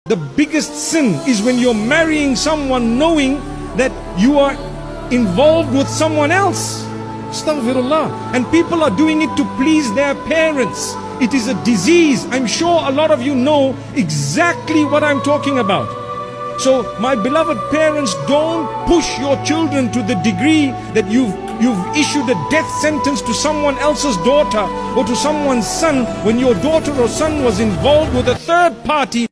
The biggest sin is when you're marrying someone knowing that you are involved with someone else. Astaghfirullah. And people are doing it to please their parents. It is a disease. I'm sure a lot of you know exactly what I'm talking about. So my beloved parents, don't push your children to the degree that you've issued a death sentence to someone else's daughter or to someone's son when your daughter or son was involved with a third party